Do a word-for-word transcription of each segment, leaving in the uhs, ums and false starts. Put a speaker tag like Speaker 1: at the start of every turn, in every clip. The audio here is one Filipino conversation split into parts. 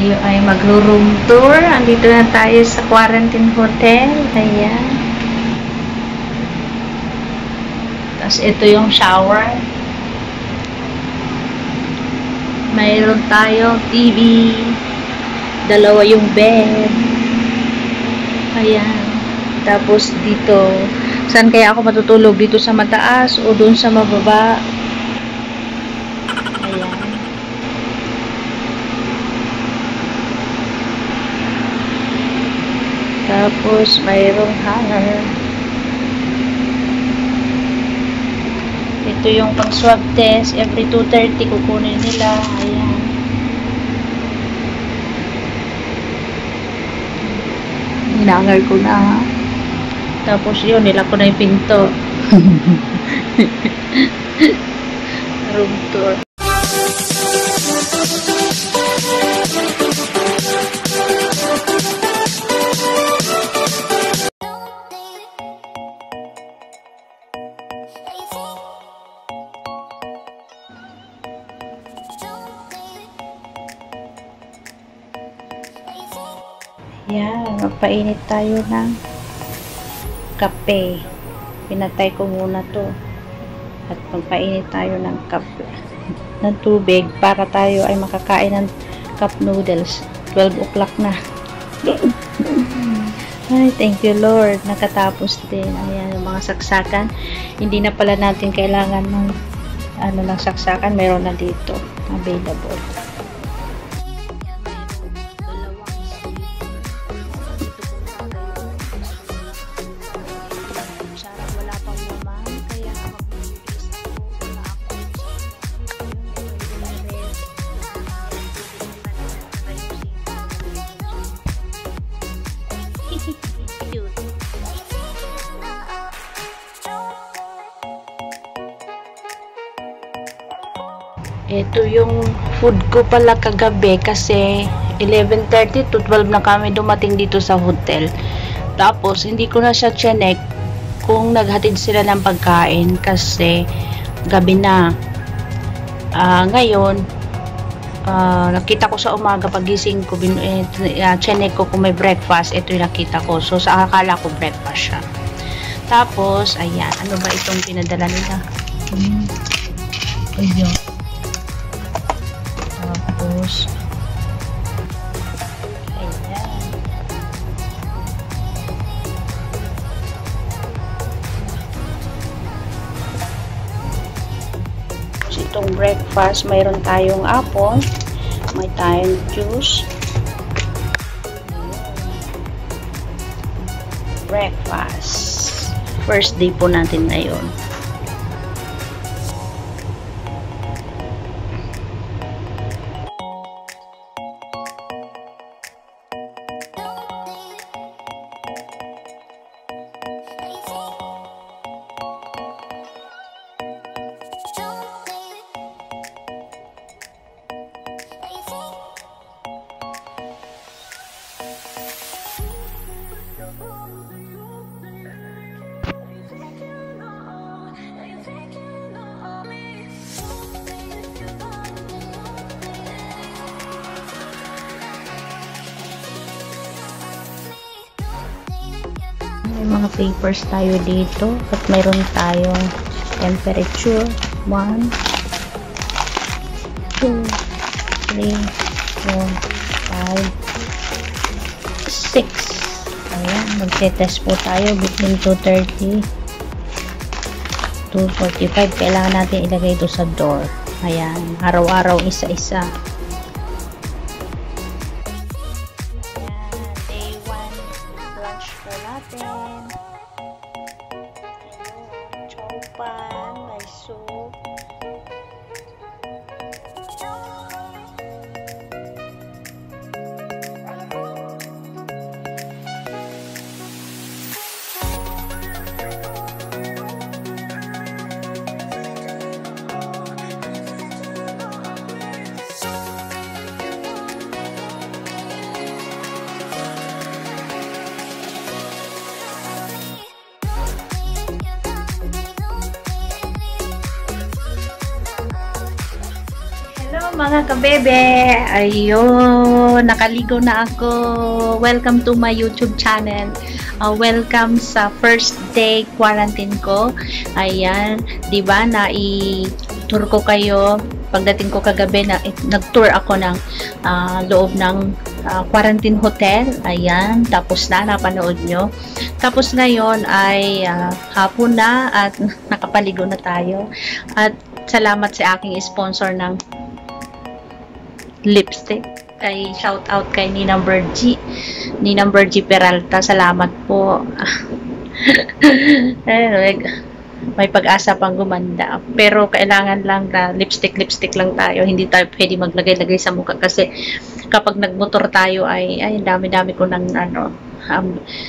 Speaker 1: tayo ay magro-room tour. Andito na tayo sa quarantine hotel. Ayan. Tapos ito yung shower. Mayroon tayong T V. Dalawa yung bed. Ayan. Tapos dito, saan kaya ako matutulog? Dito sa mataas o doon sa mababa? Ayan. Tapos mayroong hanger. Ito yung pang swab test. Every two thirty kukunin nila. Ayan. Hinangar ko na. Tapos yun, nila ko na yung pinto. Room tour. Yan, magpainit tayo ng kape. Pinatay ko muna to. At magpainit tayo ng kape. ng tubig para tayo ay makakain ng cup noodles. twelve o'clock na. Ay, thank you Lord. Nakatapos din. Ayan, yung mga saksakan. Hindi na pala natin kailangan ng ano ng saksakan. Meron na dito. Available. Ito yung food ko pala kagabi kasi eleven thirty to twelve na kami dumating dito sa hotel. Tapos hindi ko na siya chinek kung naghatid sila ng pagkain kasi gabi na. Uh, ngayon, uh, nakita ko sa umaga pagising ko, eh, uh, chinek ko kung may breakfast. Ito yung nakita ko. So sa akala ko breakfast siya. Tapos, ayan. Ano ba itong pinadala nila? Hmm. Ayan. Tapos, ayan. So, itong breakfast, mayroon tayong apple, may tayong juice, breakfast. First day po natin ngayon. May mga papers tayo dito at mayroon tayong temperature one, two, three, four, five, six. Ayan, magte-test po tayo between two thirty to forty-five. Kailangan natin ilagay ito sa door. Ayan, araw-araw isa-isa. Chopan, may soup. Hello mga kabebe! Ayun! tayo, nakaligo na ako. Welcome to my YouTube channel. Uh, welcome sa first day quarantine ko. Ayan, 'di ba? Na i-tour ko kayo. Pagdating ko kagabi na nag-tour ako ng uh, loob ng uh, quarantine hotel. Ayan, tapos na napanood nyo. Tapos ngayon ay uh, hapon na at nakapaligo na tayo. At salamat sa aking sponsor ng lipstick. Kay shout out kay Ninang Bergie. Ninang Bergie Peralta. Salamat po. May pag-asa pang gumanda. Pero kailangan lang na lipstick, lipstick lang tayo. Hindi tayo pwede maglagay-lagay sa mukha kasi kapag nagmotor tayo ay ay dami-dami ko ng ano um,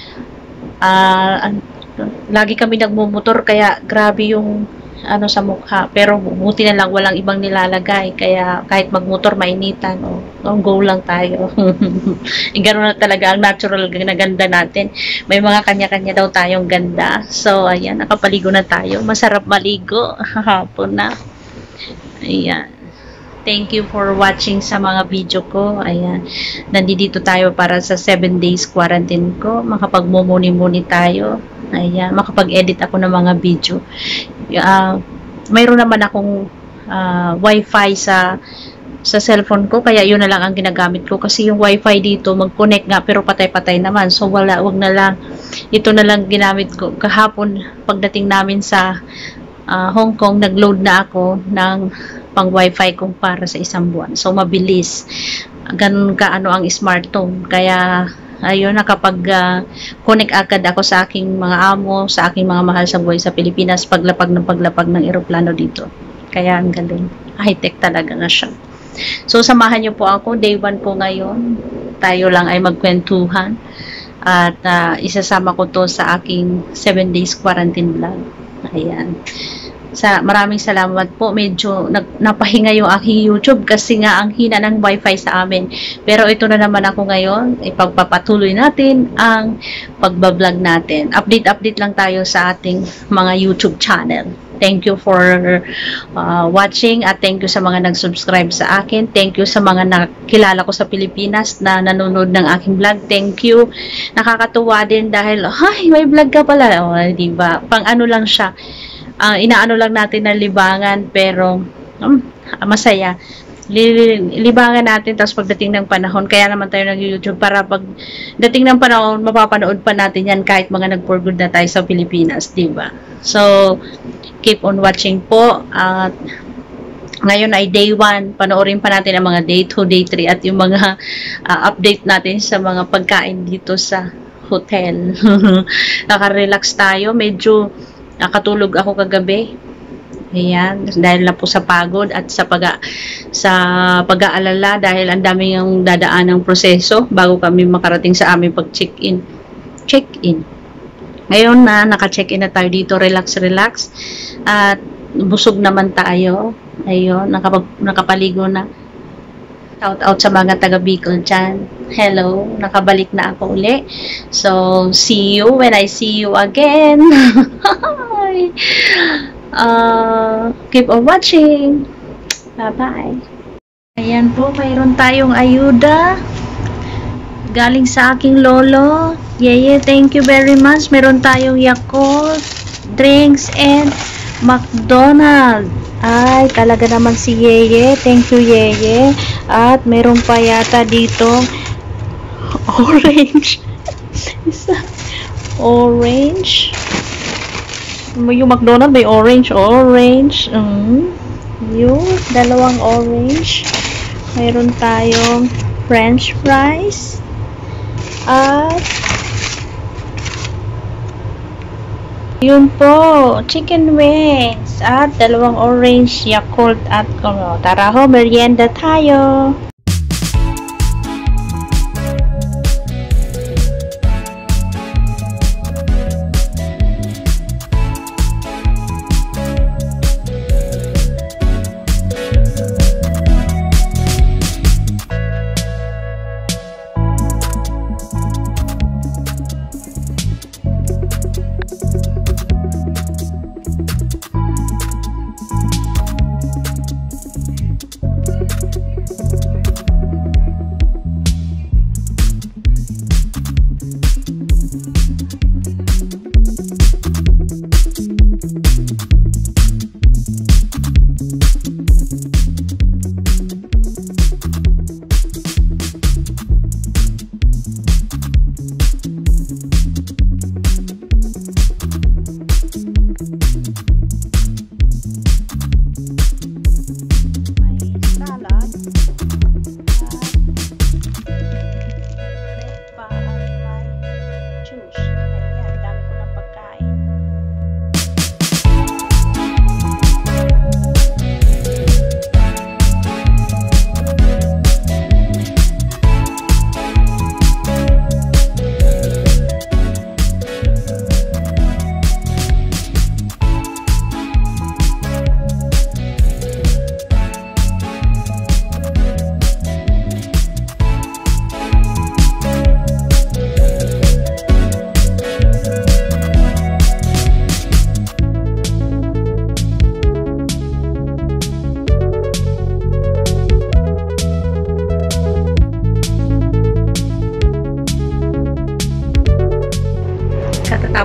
Speaker 1: uh, lagi kami nagmumotor kaya grabe yung ano sa mukha, pero buti na lang walang ibang nilalagay kaya kahit magmotor mainitan o oh, go lang tayo. Ganoon na talaga ang natural na ganda natin. May mga kanya-kanya daw tayong ganda. So ayan, nakapaligo na tayo. Masarap maligo. Hapon na. Ayan. Thank you for watching sa mga video ko. Ayan. Nandito tayo para sa seven days quarantine ko. Makapagmumuni-muni tayo. Ayan. Makapag-edit ako ng mga video. Uh, mayroon naman akong uh, wifi sa sa cellphone ko. Kaya yun na lang ang ginagamit ko. Kasi yung wifi dito, mag-connect nga pero patay-patay naman. So wala, wag na lang. Ito na lang ginamit ko. Kahapon, pagdating namin sa uh, Hong Kong, nag-load na ako ng pang wifi kong para sa isang buwan. So, mabilis. Ganun ka ano ang smartphone. Kaya, ayun, nakapag-connect uh, agad ako sa aking mga amo, sa aking mga mahal sa buhay sa Pilipinas, paglapag ng paglapag ng eroplano dito. Kaya, ang galing. High-tech talaga nga siya. So, samahan niyo po ako. Day one po ngayon. Tayo lang ay magkwentuhan. At uh, isasama ko to sa aking seven days quarantine vlog. Ayan. Sa maraming salamat po. Medyo nag, napahinga yung aking YouTube kasi nga ang hina ng wifi sa amin. Pero ito na naman ako ngayon. Ipagpapatuloy natin ang pagbablog natin. Update-update lang tayo sa ating mga YouTube channel. Thank you for uh, watching at thank you sa mga nag-subscribe sa akin. Thank you sa mga nakilala ko sa Pilipinas na nanonood ng aking vlog. Thank you. Nakakatuwa din dahil, ay, may vlog ka pala. O, diba? Pang ano lang siya. Uh, inaano lang natin na libangan pero um, masaya. Libangan natin tapos pagdating ng panahon, kaya naman tayo nag-YouTube para pag dating ng panahon, mapapanood pa natin yan kahit mga nag-for good na tayo sa Pilipinas, diba? So, keep on watching po. At uh, ngayon ay day one, panoorin pa natin ang mga day two, day three at yung mga uh, update natin sa mga pagkain dito sa hotel. Naka-relax tayo, medyo nakatulog ako kagabi. Ayan, dahil na po sa pagod at sa pag sa pag-aalala dahil ang dami yung dadaan ng proseso bago kami makarating sa aming pag-check-in. Check-in. Ngayon na naka-check-in na tayo dito, relax, relax. At busog naman tayo. Ayun, nakapag, nakapaligo na. Shout out sa mga taga Bicol dyan. Hello, nakabalik na ako uli. So, see you when I see you again. uh, keep on watching. Bye-bye. Ayan po, mayroon tayong ayuda. Galing sa aking lolo. Yeye, thank you very much. Meron tayong Yakult, drinks, and McDonald's. Ay, talaga naman si Yeye. Thank you, Yeye. At meron pa yata dito orange. Isa. Orange. Yung McDonald's may orange. Orange. Mm. Yung dalawang orange. Meron tayong French fries. At yun po, chicken wings at dalawang orange Yakult at ano, tara ho, merienda tayo.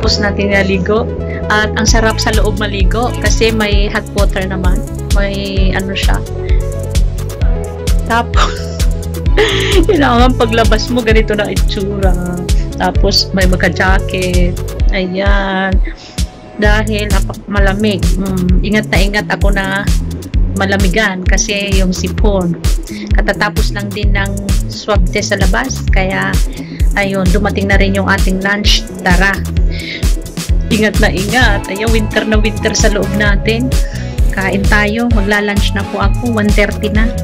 Speaker 1: Tapos natin naligo. At ang sarap sa loob maligo kasi may hot water naman. May ano siya. Tapos, kailangan paglabas mo, ganito na itsura. Tapos, may magka-jacket. Ayan. Dahil malamig. Hmm, ingat na ingat ako na malamigan kasi yung sipon. Katatapos lang din ng swab test sa labas. Kaya, ayun, dumating na rin yung ating lunch. Tara. Ingat na ingat. Ayun, winter na winter sa loob natin. Kain tayo. Magla-lunch na po ako. one thirty na.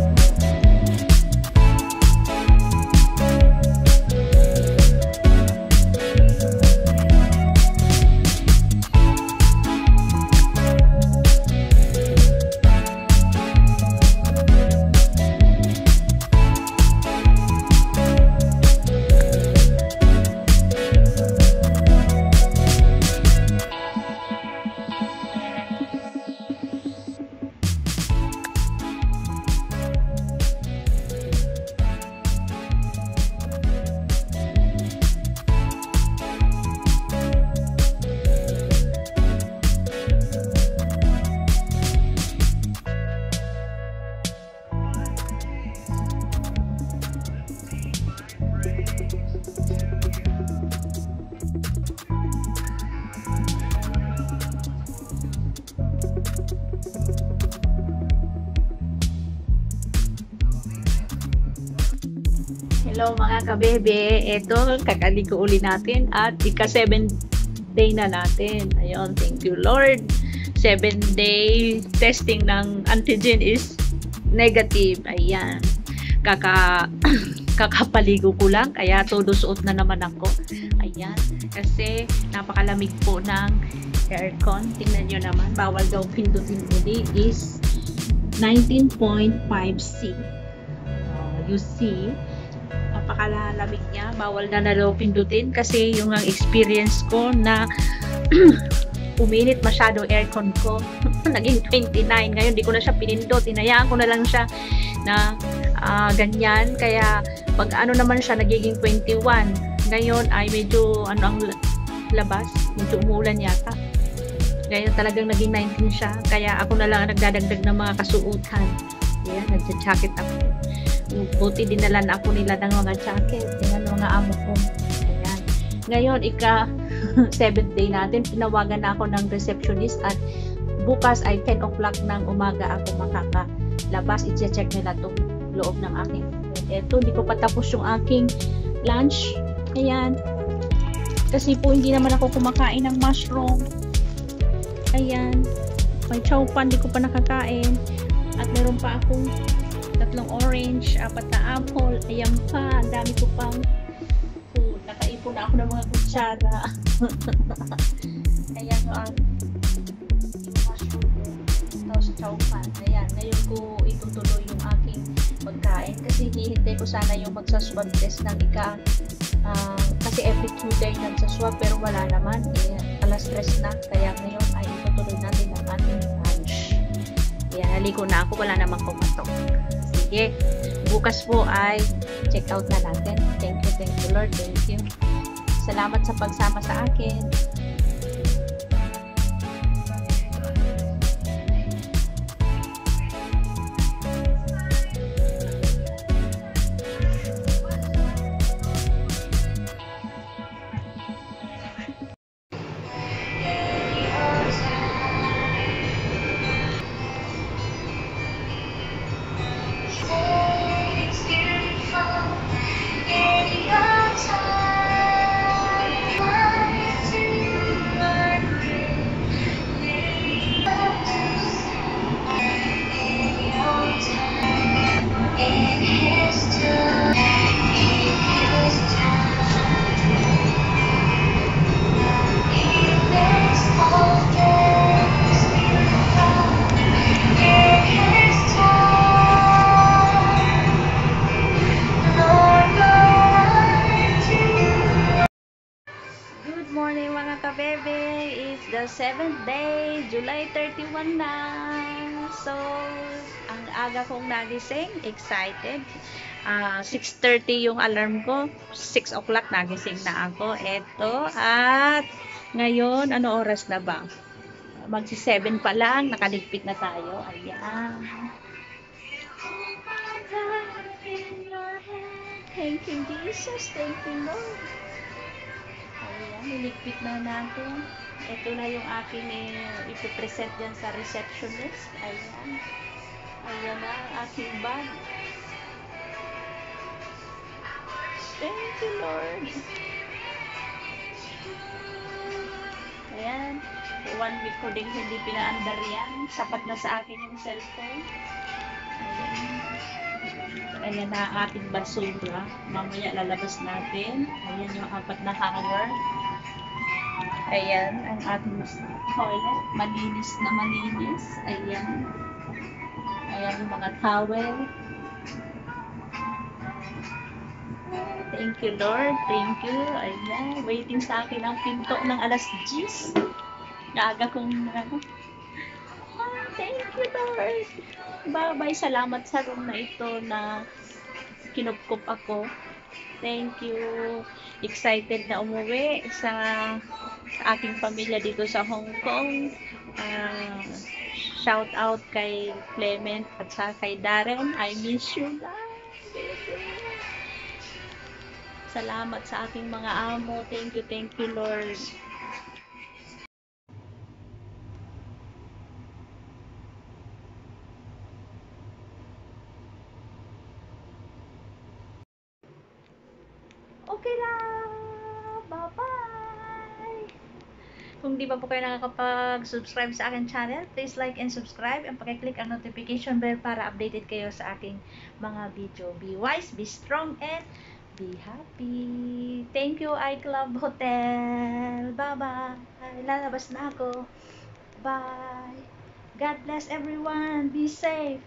Speaker 1: Hello mga kabebe, eto kakaligo uli natin at ika seven day na natin. Ayun, thank you Lord. seven day testing ng antigen is negative. Ayan, kaka kakapaligo ko lang kaya todo suot na naman ako. Ayan, kasi napakalamig po ng aircon. Tingnan nyo naman, bawal daw pindutin uli is nineteen point five C. Uh, you see, napakalamig niya, bawal na na daw pindutin kasi yung ang experience ko na uminit masyado aircon ko. Naging twenty-nine, ngayon di ko na siya pinindot, hinayaan ko na lang siya na uh, ganyan, kaya pag ano naman siya nagiging twenty-one. Ngayon ay medyo ano ang labas, medyo umulan yata, ngayon talagang naging nineteen siya, kaya ako na lang nagdadagdag ng mga kasuutan. Ayan, nagja-jacket ako. Buti dinala na ako nila ng mga jacket. Tingnan mga amo ko. Ayan. Ngayon, ika seventh day natin. Tinawagan na ako ng receptionist at bukas ay ten o'clock ng umaga ako makakalabas. I-check nila itong loob ng aking food. Eto, hindi ko pa tapos yung aking lunch. Ayan. Kasi po hindi naman ako kumakain ng mushroom. Ayan. May chow pan, hindi ko pa nakakain. At meron pa akong tatlong orange, apat na apple, ayan pa, ang dami ko pang food. Nakaipon na ako ng mga kutsara. Ayan o ang yung mushroom tapos chow pan. Ayan, ngayon ko itutuloy yung aking pagkain kasi hinihintay ko sana yung magsaswab test ng ika uh, kasi every two day nagsaswab pero wala naman. Ayan, alas tres na, kaya ngayon ay itutuloy natin ang ating lunch. Ayan, naligo na ako, wala namang kumatok. Sige, bukas po ay check out na natin. Thank you, thank you Lord, thank you. Salamat sa pagsama sa akin. The seventh day, July thirty-one na. So, ang aga kong nagising, excited. Uh, six thirty yung alarm ko. six o'clock nagising na ako. Eto, at Ngayon, ano oras na ba? Magsi seven pa lang, nakaligpit na tayo. Ayan. Thank you, Jesus. Thank you, Lord. Ayan, niligpit na natin. Ito na yung aking eh, ipipresent dyan sa receptionist. Ayan. Ayan na ang aking bag. Thank you, Lord. Ayan. One week ko din hindi pinaandar yan. Sapat na sa akin yung cellphone. Ayan. Ayan na ang ating basura. Mamaya lalabas natin. Ayan yung apat na hanger. Ayan ang ating toilet. Malinis na malinis. Ayan. Ayan yung mga towel. Thank you, Lord. Thank you. Ayan. Waiting sa akin ang pinto ng alas diyes. Gaga kong ano. Ah, thank you, Lord. Bye-bye. Salamat sa room na ito na kinupkup ako. Thank you. Excited na umuwi sa, sa aking pamilya dito sa Hong Kong. Uh, shout out kay Clement at sa kay Darren. I miss you, guys. Salamat sa aking mga amo. Thank you, thank you, Lord. Okay lang. Bye-bye. Kung di pa po kayo nakakapag-subscribe sa aking channel, please like and subscribe and pakiclick ang notification bell para updated kayo sa aking mga video. Be wise, be strong, and be happy. Thank you, iClub Hotel. Bye-bye. Lalabas na ako. Bye. God bless everyone. Be safe.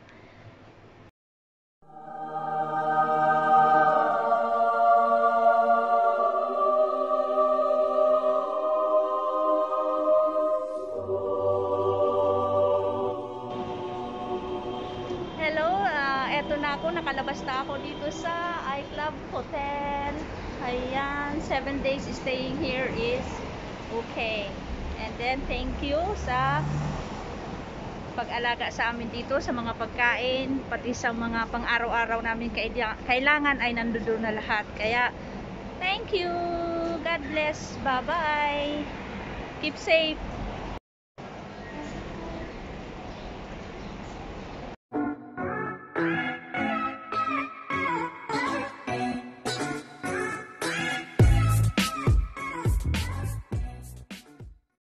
Speaker 1: Hello, uh, eto na ako, nakalabas na ako dito sa iClub Hotel. Ayan, seven days staying here is okay. And then, thank you sa pag-alaga sa amin dito, sa mga pagkain, pati sa mga pang-araw-araw namin kailangan ay nandoon na lahat. Kaya, thank you! God bless! Bye-bye! Keep safe!